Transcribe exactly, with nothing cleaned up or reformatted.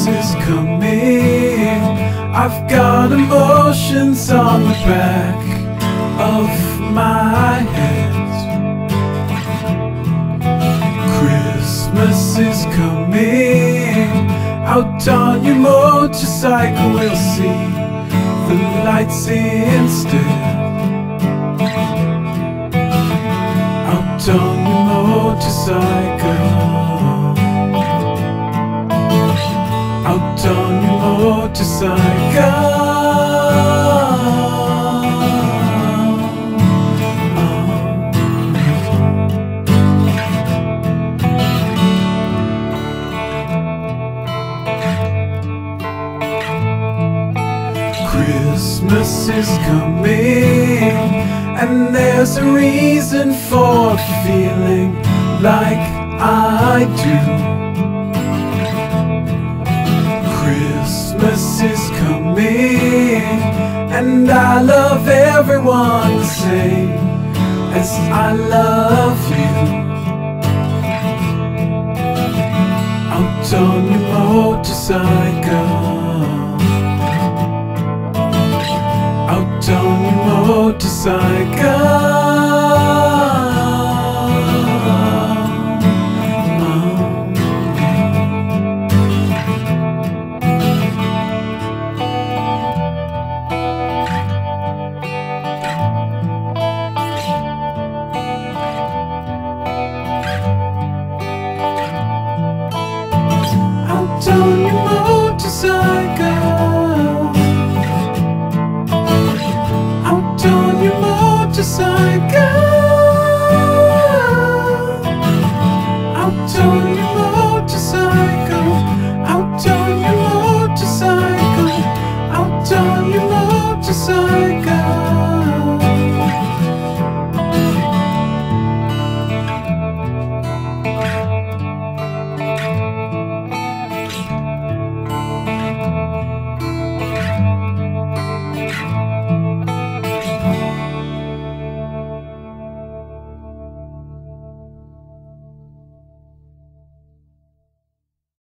is coming. I've got emotions on the back of my head. Christmas is coming. Out on your motorcycle, we'll see the lights instead. Out on your motorcycle. Out on your motorcycle. Christmas is coming, and there's a reason for feeling like I do. Christmas is coming, and I love everyone the same as I love you. Out on your motorcycle. Out on your motorcycle. Out on your motorcycle. Out on your motorcycle.